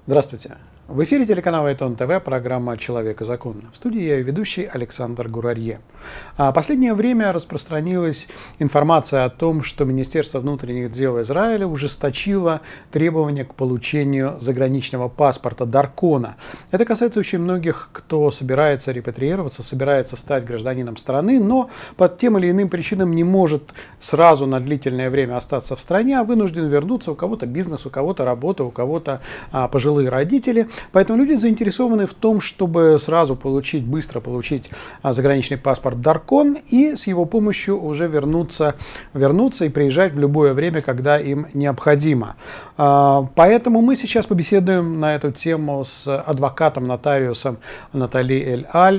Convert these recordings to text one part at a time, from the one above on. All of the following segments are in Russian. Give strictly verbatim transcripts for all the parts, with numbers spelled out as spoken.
Здравствуйте. В эфире телеканала Айтон ТВ, программа «Человек и закон». В студии я ведущий Александр Гурарье. А последнее время распространилась информация о том, что Министерство внутренних дел Израиля ужесточило требования к получению заграничного паспорта даркона. Это касается очень многих, кто собирается репатриироваться, собирается стать гражданином страны, но по тем или иным причинам не может сразу на длительное время остаться в стране, а вынужден вернуться. У кого-то бизнес, у кого-то работа, у кого-то а, пожилые родители. Поэтому люди заинтересованы в том, чтобы сразу получить, быстро получить а, заграничный паспорт даркон и с его помощью уже вернуться, вернуться и приезжать в любое время, когда им необходимо. А, поэтому мы сейчас побеседуем на эту тему с адвокатом, нотариусом Натали Эль-Аль,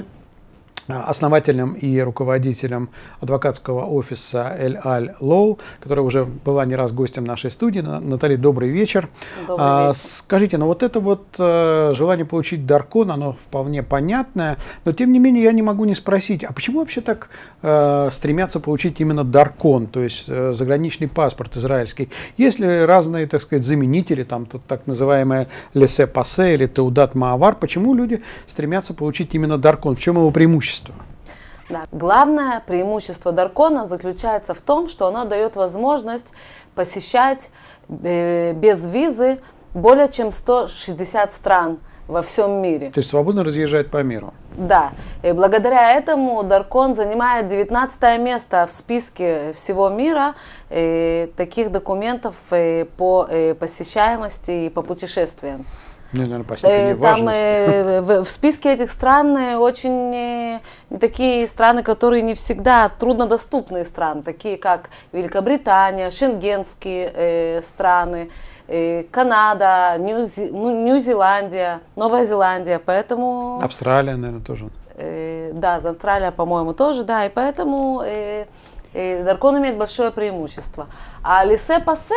основателем и руководителем адвокатского офиса Эль-Аль Лоу, которая уже была не раз гостем нашей студии. Наталья, добрый вечер. Добрый а, вечер. Скажите, ну вот это вот э, желание получить даркон, оно вполне понятное, но тем не менее я не могу не спросить, а почему вообще так э, стремятся получить именно даркон, то есть э, заграничный паспорт израильский? Есть ли разные, так сказать, заменители, там тут так называемое лесе-пасе или теудат маавар, почему люди стремятся получить именно даркон? В чем его преимущество? Да. Главное преимущество даркона заключается в том, что оно дает возможность посещать э, без визы более чем сто шестьдесят стран во всем мире. То есть свободно разъезжать по миру. Да. И благодаря этому даркон занимает девятнадцатое место в списке всего мира э, таких документов э, по э, посещаемости и по путешествиям. Ну, наверное, по степени Там важности. э, в, в списке этих стран э, очень э, такие страны, которые не всегда труднодоступные страны, такие как Великобритания, шенгенские э, страны, э, Канада, Нью-Зи, ну, Нью-Зеландия, Новая Зеландия, поэтому... Австралия, наверное, тоже. Э, да, за Австралия, по-моему, тоже, да, и поэтому э, э, даркон имеет большое преимущество. А лесе-пасе,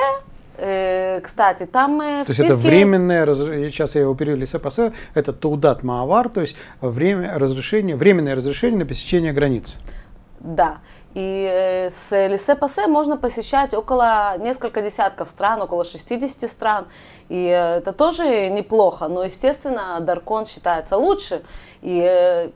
кстати, там мы в то списке... есть это временное, сейчас я его перевел, лесе-пасе, это теудат маавар, то есть время разрешения, временное разрешение на посещение границ. Да, и э, с лесе-пасе можно посещать около несколько десятков стран, около шестидесяти стран, и э, это тоже неплохо, но, естественно, даркон считается лучше, и э,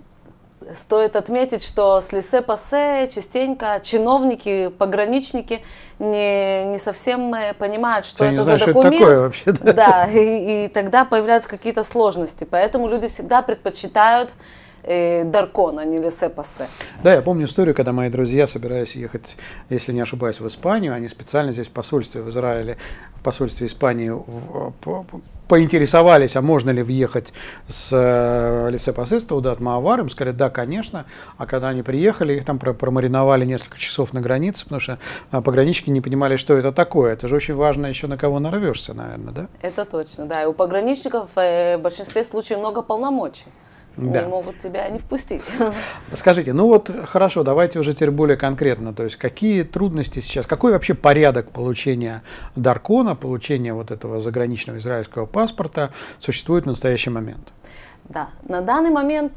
стоит отметить, что с лесе-пасе частенько чиновники, пограничники не, не совсем понимают, что Я это не знаю, за что документ. это такое вообще, да? Да, и, и тогда появляются какие-то сложности. Поэтому люди всегда предпочитают э, даркон, а не лесе-пасе. Да, я помню историю, когда мои друзья, собираясь ехать, если не ошибаюсь, в Испанию, они специально здесь в посольстве в Израиле, в посольстве Испании в, по, поинтересовались, а можно ли въехать с э, лесе-пасе, с теудат маавар, им сказали, да, конечно, а когда они приехали, их там промариновали несколько часов на границе, потому что э, пограничники не понимали, что это такое. Это же очень важно еще, на кого нарвешься, наверное, да? Это точно, да, и у пограничников э, в большинстве случаев много полномочий. Да. Не могут тебя не впустить. Скажите, ну вот хорошо, давайте уже теперь более конкретно. То есть какие трудности сейчас, какой вообще порядок получения даркона, получения вот этого заграничного израильского паспорта существует в настоящий момент? Да, на данный момент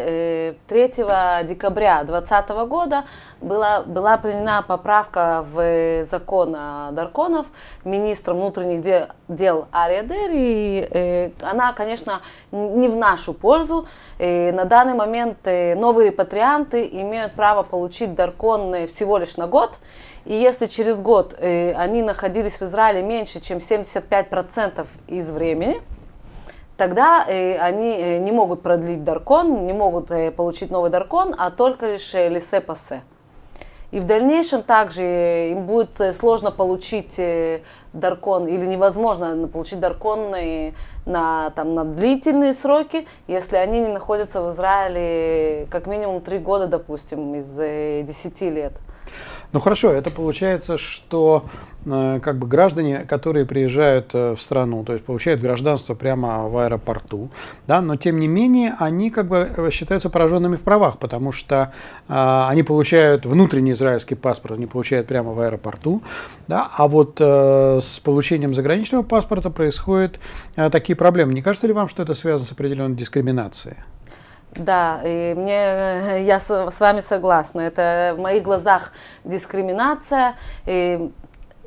третьего декабря две тысячи двадцатого года была, была принята поправка в закон о дарконов министром внутренних дел, дел Ария Дери. И она, конечно, не в нашу пользу. И на данный момент новые репатрианты имеют право получить даркон всего лишь на год. И если через год они находились в Израиле меньше, чем семьдесят пять процентов из времени, тогда э, они э, не могут продлить даркон, не могут э, получить новый даркон, а только лишь э, лесе-пасе. И в дальнейшем также э, им будет э, сложно получить э, даркон, или невозможно получить даркон э, на, там, на длительные сроки, если они не находятся в Израиле э, как минимум три года, допустим, из э, десяти лет. Ну хорошо, это получается, что э, как бы граждане, которые приезжают э, в страну, то есть получают гражданство прямо в аэропорту, да, но тем не менее они как бы считаются пораженными в правах, потому что э, они получают внутренний израильский паспорт, они получают прямо в аэропорту, да, а вот э, с получением заграничного паспорта происходят э, такие проблемы. Не кажется ли вам, что это связано с определенной дискриминацией? Да, и мне, я с, с вами согласна. Это в моих глазах дискриминация. И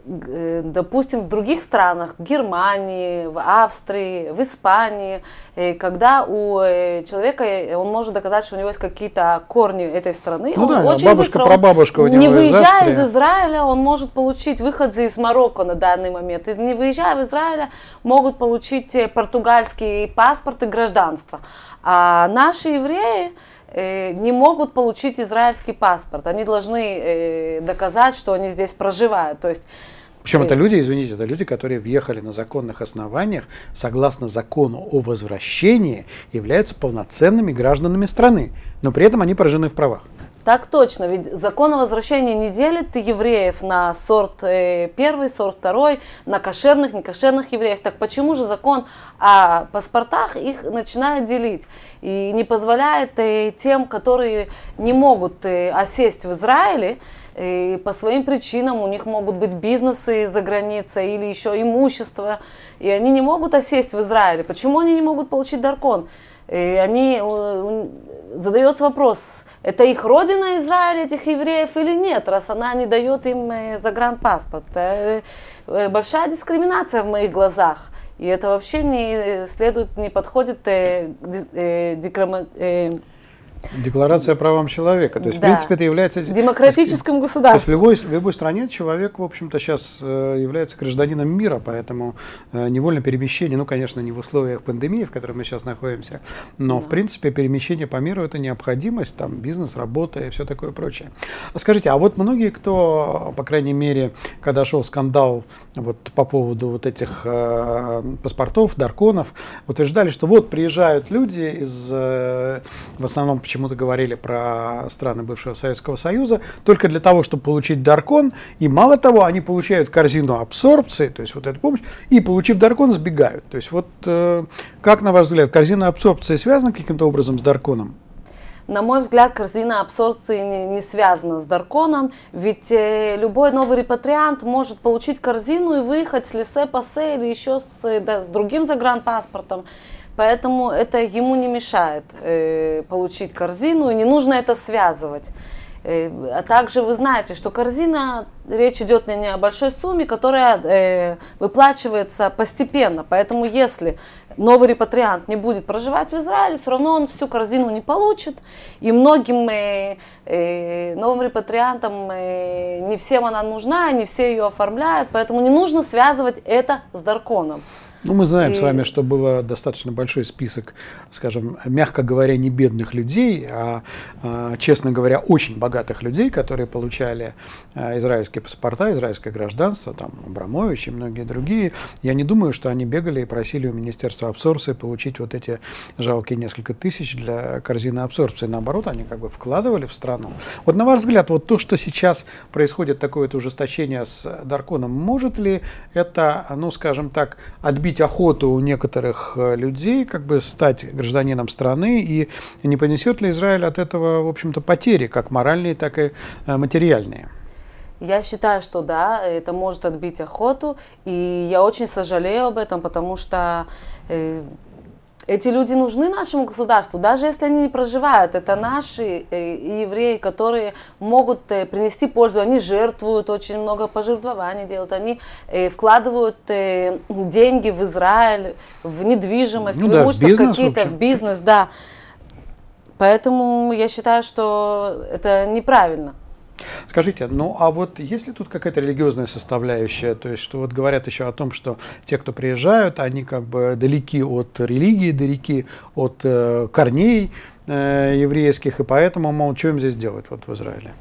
допустим, в других странах, в Германии, в Австрии, в Испании, когда у человека, он может доказать, что у него есть какие-то корни этой страны, ну он да, очень бабушка, быстро, прабабушка у него не из выезжая Австрии. из Израиля, он может получить выходцы из Марокко на данный момент. И не выезжая в Израиль, могут получить португальский паспорт и гражданство. А наши евреи не могут получить израильский паспорт. Они должны доказать, что они здесь проживают. То есть, причем это люди, извините, это люди, которые въехали на законных основаниях, согласно закону о возвращении, являются полноценными гражданами страны, но при этом они поражены в правах. Так точно, ведь закон о возвращении не делит евреев на сорт э, первый, сорт второй, на кошерных, некошерных евреев. Так почему же закон о паспортах их начинает делить и не позволяет э, тем, которые не могут э, осесть в Израиле, э, по своим причинам, у них могут быть бизнесы за границей или еще имущество, и они не могут осесть в Израиле. Почему они не могут получить даркон? И они, задается вопрос, это их родина Израиль, этих евреев или нет, раз она не дает им загранпаспорт. Большая дискриминация в моих глазах. И это вообще не следует, не подходит э, э, декрама, э, Декларация о правам человека. То есть, да. в принципе, это является... демократическим То государством. есть в любой, в любой стране человек, в общем-то, сейчас э, является гражданином мира, поэтому э, невольное перемещение, ну, конечно, не в условиях пандемии, в которой мы сейчас находимся, но, да. в принципе, перемещение по миру – это необходимость, там, бизнес, работа и все такое прочее. А скажите, а вот многие, кто, по крайней мере, когда шел скандал вот, по поводу вот этих э, паспортов, дарконов, утверждали, что вот приезжают люди из, э, в основном, почему-то говорили про страны бывшего Советского Союза, только для того, чтобы получить даркон, и мало того, они получают корзину абсорбции, то есть вот эту помощь, и, получив даркон, сбегают. То есть вот э, как, на ваш взгляд, корзина абсорбции связана каким-то образом с дарконом? На мой взгляд, корзина абсорбции не, не связана с дарконом, ведь э, любой новый репатриант может получить корзину и выехать с лессе-пассе или еще с, да, с другим загранпаспортом. Поэтому это ему не мешает э, получить корзину, и не нужно это связывать. Э, а также вы знаете, что корзина, речь идет не о большой сумме, которая э, выплачивается постепенно. Поэтому если новый репатриант не будет проживать в Израиле, все равно он всю корзину не получит. И многим э, э, новым репатриантам э, не всем она нужна, не все ее оформляют, поэтому не нужно связывать это с дарконом. Ну, мы знаем и... с вами, что был достаточно большой список, скажем, мягко говоря, не бедных людей, а, а честно говоря, очень богатых людей, которые получали а, израильские паспорта, израильское гражданство, там, Абрамович и многие другие. Я не думаю, что они бегали и просили у Министерства абсорбции получить вот эти жалкие несколько тысяч для корзины абсорбции. Наоборот, они как бы вкладывали в страну. Вот на ваш взгляд, вот то, что сейчас происходит, такое вот ужесточение с дарконом, может ли это, ну, скажем так, отбить охоту у некоторых людей, как бы стать гражданином страны, и не понесет ли Израиль от этого, в общем-то, потери, как моральные, так и материальные? Я считаю, что да, это может отбить охоту, и я очень сожалею об этом, потому что э, эти люди нужны нашему государству, даже если они не проживают. Это наши э, евреи, которые могут э, принести пользу. Они жертвуют, очень много пожертвований делают. Они э, вкладывают э, деньги в Израиль, в недвижимость, ну, в да, имущество какие-то, в бизнес, да. Поэтому я считаю, что это неправильно. Скажите, ну а вот есть ли тут какая-то религиозная составляющая? То есть, что вот говорят еще о том, что те, кто приезжают, они как бы далеки от религии, далеки от э, корней э, еврейских, и поэтому, мол, что им здесь делать вот в Израиле?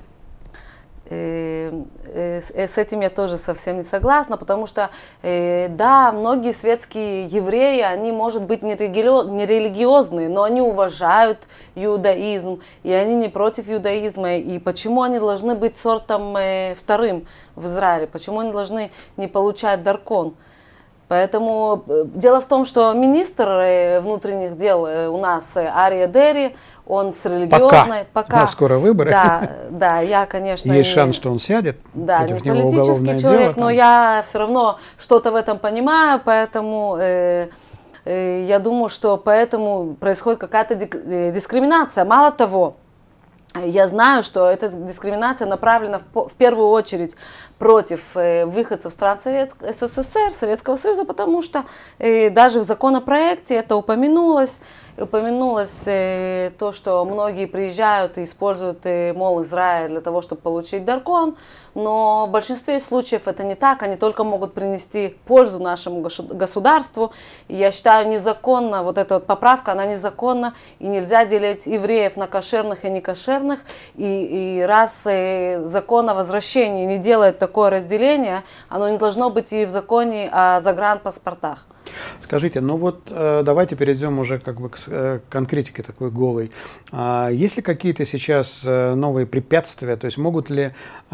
С этим я тоже совсем не согласна, потому что, да, многие светские евреи, они, может быть, не религиозные, но они уважают иудаизм, и они не против иудаизма. И почему они должны быть сортом вторым в Израиле? Почему они должны не получать даркон? Поэтому дело в том, что министр внутренних дел у нас Ария Дери, он с религиозной... Пока. Пока. Да, скоро выборы. Да, да, я, конечно... Есть не, шанс, что он сядет. Да, не политический человек, дело, но я все равно что-то в этом понимаю, поэтому э, э, я думаю, что поэтому происходит какая-то дискриминация. Мало того, Я знаю, что эта дискриминация направлена в, в первую очередь против э, выходцев стран Совет... СССР, Советского Союза, потому что э, даже в законопроекте это упомянулось. Упомянулось э, то, что многие приезжают и используют, э, мол, Израиль для того, чтобы получить даркон, но в большинстве случаев это не так, они только могут принести пользу нашему государству. И я считаю, незаконно, вот эта вот поправка, она незаконна, и нельзя делить евреев на кошерных и некошерных, и, и раз э, закон о возвращении не делает такое разделение, оно не должно быть и в законе о загранпаспортах. Скажите, ну вот э, давайте перейдем уже как бы к э, конкретике такой голой. А, есть ли какие-то сейчас э, новые препятствия, то есть могут ли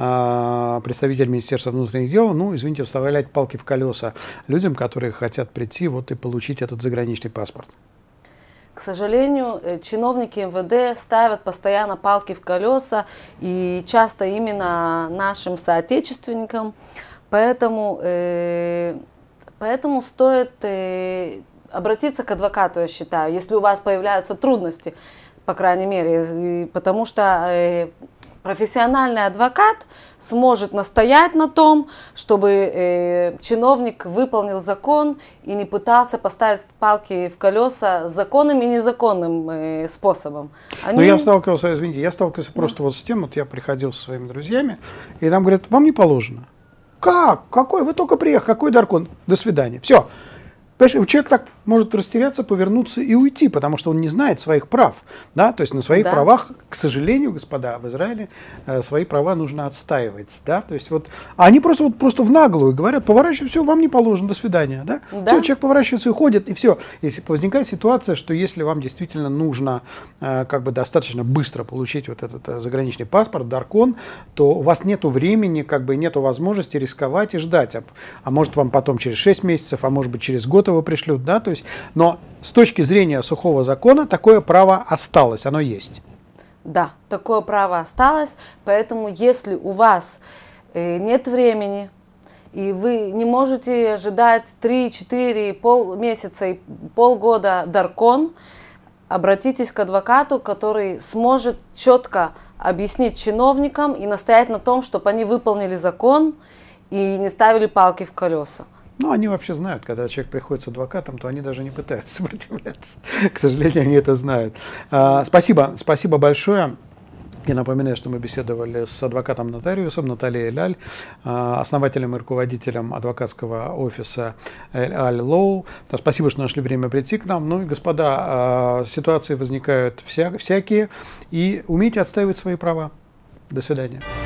э, представители Министерства внутренних дел, ну, извините, вставлять палки в колеса людям, которые хотят прийти вот и получить этот заграничный паспорт? К сожалению, чиновники эм вэ дэ ставят постоянно палки в колеса, и часто именно нашим соотечественникам, поэтому... Э, Поэтому стоит э, обратиться к адвокату, я считаю, если у вас появляются трудности, по крайней мере, и, потому что э, профессиональный адвокат сможет настоять на том, чтобы э, чиновник выполнил закон и не пытался поставить палки в колеса законным и незаконным э, способом. Они... Но я сталкивался, извините, я сталкивался да. просто вот с тем, вот я приходил со своими друзьями, и нам говорят, вам не положено. Как? Какой? Вы только приехали. Какой даркон? До свидания. Все. Понимаешь, человек так может растеряться, повернуться и уйти, потому что он не знает своих прав. Да? То есть на своих да. правах, к сожалению, господа, в Израиле э, свои права нужно отстаивать. Да? То есть вот, а они просто, вот, просто в наглую говорят, поворачивай, все, вам не положено, до свидания. Да? Да. Все, человек поворачивается и уходит, и все. Если возникает ситуация, что если вам действительно нужно э, как бы достаточно быстро получить вот этот э, заграничный паспорт, даркон, то у вас нет времени, как бы нет возможности рисковать и ждать. А, а может вам потом через шесть месяцев, а может быть через год его пришлют, да, то есть, но с точки зрения сухого закона такое право осталось, оно есть. Да, такое право осталось, поэтому если у вас э, нет времени, и вы не можете ожидать три-четыре полмесяца и полгода даркон, обратитесь к адвокату, который сможет четко объяснить чиновникам и настоять на том, чтобы они выполнили закон и не ставили палки в колеса. Ну, они вообще знают, когда человек приходит с адвокатом, то они даже не пытаются сопротивляться. К сожалению, они это знают. А, спасибо, спасибо большое. Я напоминаю, что мы беседовали с адвокатом-нотариусом Натальей Эль-Аль, основателем и руководителем адвокатского офиса Эль-Аль Лоу. Спасибо, что нашли время прийти к нам. Ну и, господа, ситуации возникают вся, всякие, и умейте отстаивать свои права. До свидания.